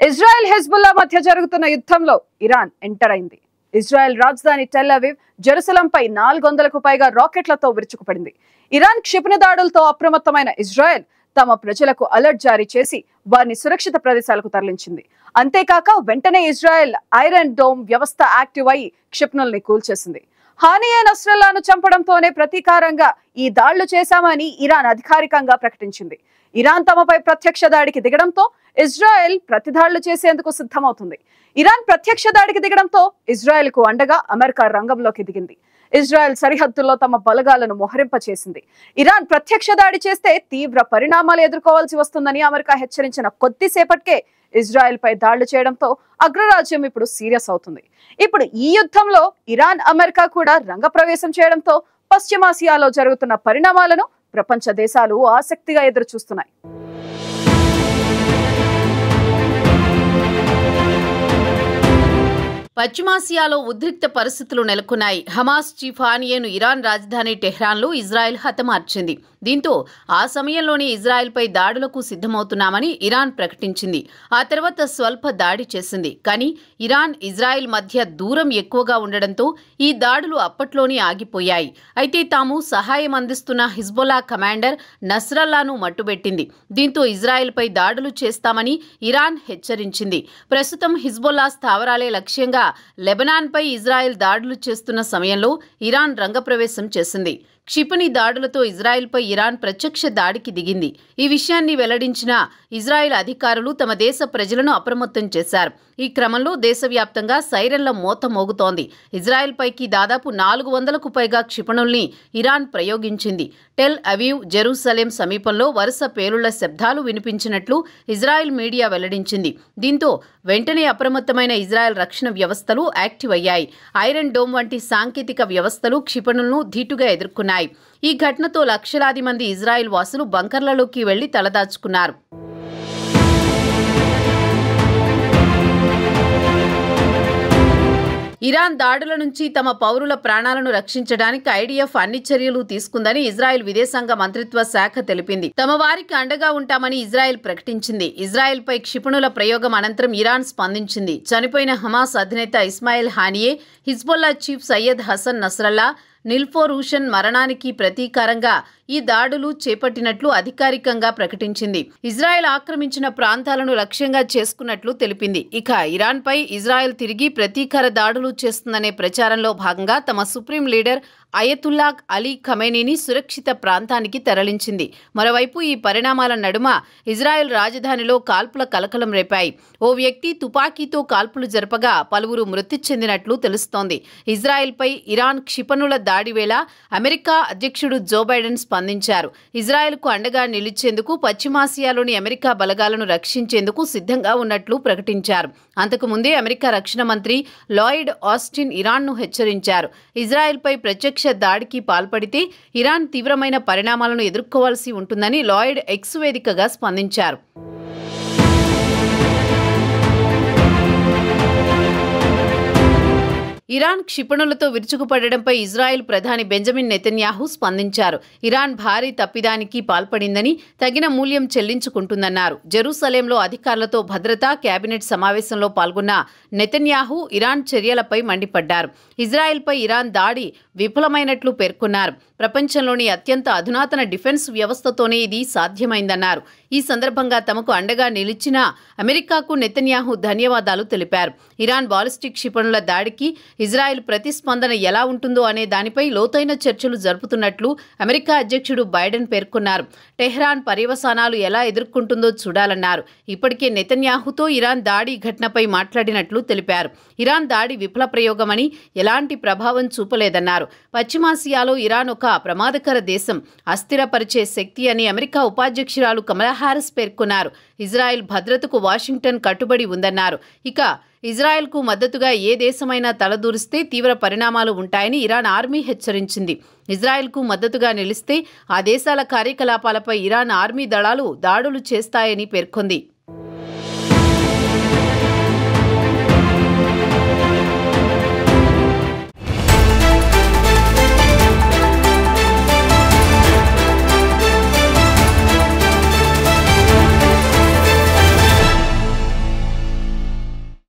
Israel Hezbollah మధ్య జరుగుతున్న యుద్ధంలో ఇరాన్ ఎంటర్ అయింది. ఇజ్రాయెల్ రాజధాని టెల్ అవీవ్, జెరూసలంపై 400కు పైగా రాకెట్లతో విరుచుకుపడింది. ఇరాన్ క్షిపణి దాడులతో అప్రమత్తమైన ఇజ్రాయెల్ తమ ప్రజలకు అలర్ట్ జారీ చేసి వారిని సురక్షిత ప్రదేశాలకు తరలించింది. అంతేకాక వెంటనే ఇజ్రాయెల్ ఐరన్ డోమ్ వ్యవస్థ యాక్టివ్ అయి క్షిపణుల్ని కూల్చేసింది. హానియే నస్రల్లాను చంపడంతోనే ప్రతీకారంగా ఈ దాడులు చేశామని ఇరాన్ అధికారికంగా ప్రకటించింది. ఇరాన్ తమపై ప్రత్యక్ష దాడికి దిగడంతో ఇజ్రాయెల్ ప్రతిదాడులు చేసేందుకు సిద్ధమవుతుంది. ఇరాన్ ప్రత్యక్ష దాడికి దిగడంతో ఇజ్రాయెల్ కు అండగా అమెరికా రంగంలోకి దిగింది. ఇజ్రాయెల్ సరిహద్దుల్లో తమ బలగాలను మోహరింపచేసింది. ఇరాన్ ప్రత్యక్ష దాడి చేస్తే తీవ్ర పరిణామాలు ఎదుర్కోవాల్సి వస్తుందని అమెరికా హెచ్చరించిన కొద్దిసేపటికే ఇజ్రాయెల్ పై దాడులు చేయడంతో అగ్రరాజ్యం ఇప్పుడు సీరియస్ అవుతుంది. ఇప్పుడు ఈ యుద్ధంలో ఇరాన్, అమెరికా కూడా రంగప్రవేశం చేయడంతో పశ్చిమాసియాలో జరుగుతున్న పరిణామాలను ప్రపంచ దేశాలు ఆసక్తిగా ఎదురు చూస్తున్నాయి. పశ్చిమాసియాలో ఉద్రిక్త పరిస్థితులు నెలకొన్నాయి. హమాస్ చీఫ్ హానియేను ఇరాన్ రాజధాని టెహ్రాన్లో ఇజ్రాయెల్ హతమార్చింది. దీంతో ఆ సమయంలోనే ఇజ్రాయెల్పై దాడులకు సిద్ధమవుతున్నామని ఇరాన్ ప్రకటించింది. ఆ తర్వాత స్వల్ప దాడి చేసింది. కానీ ఇరాన్, ఇజ్రాయెల్ మధ్య దూరం ఎక్కువగా ఉండడంతో ఈ దాడులు అప్పట్లోనే ఆగిపోయాయి. అయితే తాము సహాయం అందిస్తున్న హిజ్బుల్లా కమాండర్ నస్రల్లాను మట్టుబెట్టింది. దీంతో ఇజ్రాయెల్పై దాడులు చేస్తామని ఇరాన్ హెచ్చరించింది. ప్రస్తుతం హిజ్బుల్లా స్థావరాలే లక్ష్యంగా లెబనాన్పై ఇజ్రాయెల్ దాడులు చేస్తున్న సమయంలో ఇరాన్ రంగప్రవేశం చేసింది. క్షిపణి దాడులతో ఇజ్రాయెల్పై ఇరాన్ ప్రత్యక్ష దాడికి దిగింది. ఈ విషయాన్ని వెల్లడించిన ఇజ్రాయెల్ అధికారులు తమ దేశ ప్రజలను అప్రమత్తం చేశారు. ఈ క్రమంలో దేశవ్యాప్తంగా సైరన్ల మోత మోగుతోంది. ఇజ్రాయెల్పైకి దాదాపు 400కు పైగా క్షిపణుల్ని ఇరాన్ ప్రయోగించింది. టెల్ అవీవ్, జెరూసలేం సమీపంలో వరుస పేలుళ్ల శబ్దాలు వినిపించినట్లు ఇజ్రాయెల్ మీడియా వెల్లడించింది. దీంతో వెంటనే అప్రమత్తమైన ఇజ్రాయెల్ రక్షణ వ్యవస్థలు యాక్టివ్ అయ్యాయి. ఐరన్ డోమ్ వంటి సాంకేతిక వ్యవస్థలు క్షిపణులను ధీటుగా ఎదుర్కొన్నాయి. ఈ ఘటనతో లక్షలాది మంది ఇజ్రాయెల్ వాసులు బంకర్లలోకి వెళ్లి తలదాచుకున్నారు. ఇరాన్ దాడుల నుంచి తమ పౌరుల ప్రాణాలను రక్షించడానికి ఐడిఎఫ్ అన్ని చర్యలు తీసుకుందని ఇజ్రాయెల్ విదేశాంగ మంత్రిత్వ శాఖ తెలిపింది. తమ వారికి అండగా ఉంటామని ఇజ్రాయెల్ ప్రకటించింది. ఇజ్రాయెల్ పై క్షిపణుల ప్రయోగం అనంతరం ఇరాన్ స్పందించింది. చనిపోయిన హమాస్ అధినేత Ismail Haniyeh, Hezbollah chief Sayyed Hassan Nasrallah, Nilforoushan మరణానికి ప్రతీకారంగా ఈ దాడులు చేపట్టినట్లు అధికారికంగా ప్రకటించింది. ఇజ్రాయెల్ ఆక్రమించిన ప్రాంతాలను లక్ష్యంగా చేసుకున్నట్లు తెలిపింది. ఇక ఇరాన్పై ఇజ్రాయెల్ తిరిగి ప్రతీకార దాడులు చేస్తుందనే ప్రచారంలో భాగంగా తమ సుప్రీం లీడర్ అయతుల్లా అలీ ఖమేనీని సురక్షిత ప్రాంతానికి తరలించింది. మరోవైపు ఈ పరిణామాల నడుమ ఇజ్రాయెల్ రాజధానిలో కాల్పుల కలకలం రేపాయి. ఓ వ్యక్తి తుపాకీతో కాల్పులు జరపగా పలువురు మృతి చెందినట్లు తెలుస్తోంది. ఇజ్రాయెల్పై ఇరాన్ క్షిపణుల దాడి వేళ అమెరికా అధ్యక్షుడు జో బైడెన్ స్పందించారు. ఇజ్రాయెల్కు అండగా నిలిచేందుకు పశ్చిమాసియాలోని అమెరికా బలగాలను రక్షించేందుకు సిద్ధంగా ఉన్నట్లు ప్రకటించారు. అంతకుముందే అమెరికా రక్షణ మంత్రి లాయిడ్ ఆస్టిన్ ఇరాన్ను హెచ్చరించారు. ఇజ్రాయెల్పై ప్రత్యక్ష దాడికి పాల్పడితే ఇరాన్ తీవ్రమైన పరిణామాలను ఎదుర్కోవాల్సి ఉంటుందని లాయిడ్ ఎక్స్ వేదికగా స్పందించారు. ఇరాన్ క్షిపణులతో విరుచుకుపడడంపై ఇజ్రాయెల్ ప్రధాని బెంజమిన్ నెతన్యాహు స్పందించారు. ఇరాన్ భారీ తప్పిదానికి పాల్పడిందని, తగిన మూల్యం చెల్లించుకుంటుందన్నారు. జెరూసలేంలో అధికారులతో భద్రతా కేబినెట్ సమావేశంలో పాల్గొన్న నెతన్యాహు ఇరాన్ చర్యలపై మండిపడ్డారు. ఇజ్రాయెల్పై ఇరాన్ దాడి విఫలమైనట్లు పేర్కొన్నారు. ప్రపంచంలోని అత్యంత అధునాతన డిఫెన్స్ వ్యవస్థతోనే ఇది సాధ్యమైందన్నారు. ఈ సందర్భంగా తమకు అండగా నిలిచిన అమెరికాకు నెతన్యాహు ధన్యవాదాలు తెలిపారు. ఇరాన్ బాలిస్టిక్ క్షిపణుల దాడికి ఇజ్రాయెల్ ప్రతిస్పందన ఎలా ఉంటుందో అనే దానిపై లోతైన చర్చలు జరుపుతున్నట్లు అమెరికా అధ్యక్షుడు బైడెన్ పేర్కొన్నారు. టెహ్రాన్ పర్యవసానాలు ఎలా ఎదుర్కొంటుందో చూడాలన్నారు. ఇప్పటికే నెతన్యాహుతో ఇరాన్ దాడి ఘటనపై మాట్లాడినట్లు తెలిపారు. ఇరాన్ దాడి విఫల ప్రయోగమని, ఎలాంటి ప్రభావం చూపలేదన్నారు. పశ్చిమాసియాలో ఇరాన్ ఒక ప్రమాదకర దేశం, అస్థిరపరిచే శక్తి అని అమెరికా ఉపాధ్యక్షురాలు కమలా హారిస్ పేర్కొన్నారు. ఇజ్రాయెల్ భద్రతకు వాషింగ్టన్ కట్టుబడి ఉందన్నారు. ఇక ఇజ్రాయెల్కు మద్దతుగా ఏ దేశమైనా తలదూరిస్తే తీవ్ర పరిణామాలు ఉంటాయని ఇరాన్ ఆర్మీ హెచ్చరించింది. ఇజ్రాయెల్కు మద్దతుగా నిలిస్తే ఆ దేశాల కార్యకలాపాలపై ఇరాన్ ఆర్మీ దళాలు దాడులు చేస్తాయని పేర్కొంది.